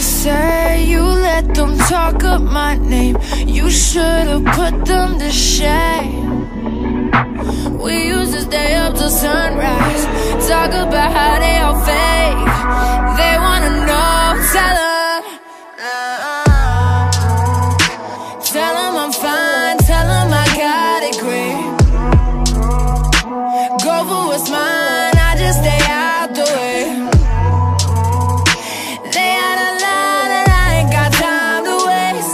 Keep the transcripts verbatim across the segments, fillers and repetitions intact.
say you let them talk up my name. You should've put them to shame. We used to stay up till sunrise, talk about how they all fake. They wanna know, tell them, tell them I'm fine, tell them I got it great. Go for what's mine, I just stay out the way. They had a lot and I ain't got time to waste.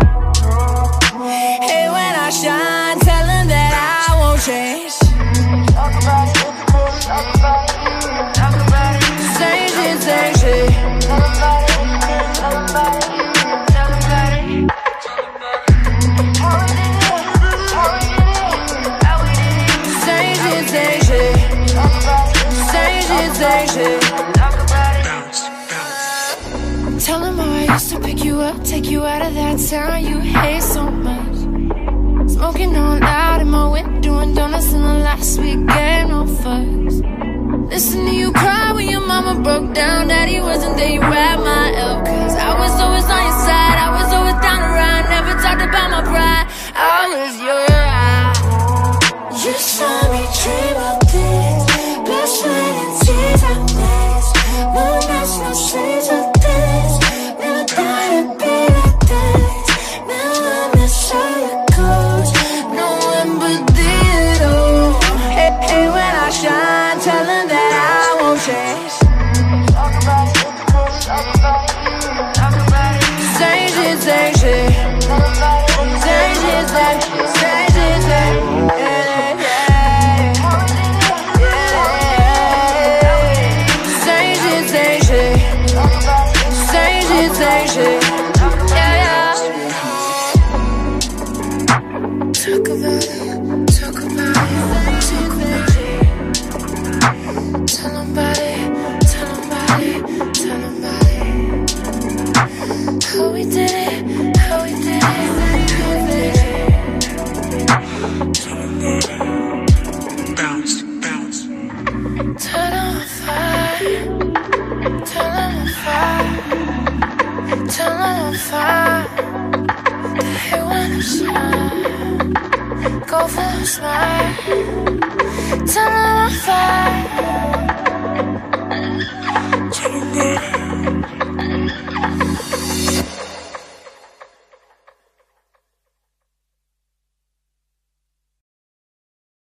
Hey, when I shine, tell them that I won't change. Talk about it, talk about it, talk about it. Same shit, same shit. Talk about it, talk about it, talk about it. How we did it, how we did it, how we did it. Same shit, same shit. Talk about it, same shit, same shit. Talk about it. Tell them how I used to pick you up, take you out of that town you hate so much. Smoking on loud in my window, doing donuts in the last weekend, no fuss. Listen to you cry when your mama broke down. Daddy wasn't there, you wrapped my up. Cause I was always on your side, I was always down to ride. Never talked about my pride, I was your eye. You saw me dream of this, blood, sweat, and tears I miss. No nights, no sleeps of this. Never thought it'd be like this. Now I miss how it goes. No one but did, oh. Hey, hey, when I shine, tell them that I won't change. Talk about it, talk about it, talk about it. Same shit, same shit. Talk about it, same shit, same shit, same shit, same shit. Same shit, same shit. Same shit, same shit. Yeah, yeah. Talk about it, talk about it, talk about it. Tell them about it, tell them about it, tell them about it. How we did it, how we did it, how we did it. Bounce, bounce. Turn on fire, turn on fire, turn on fire. They wanna shine, go for a smile. Turn on fire.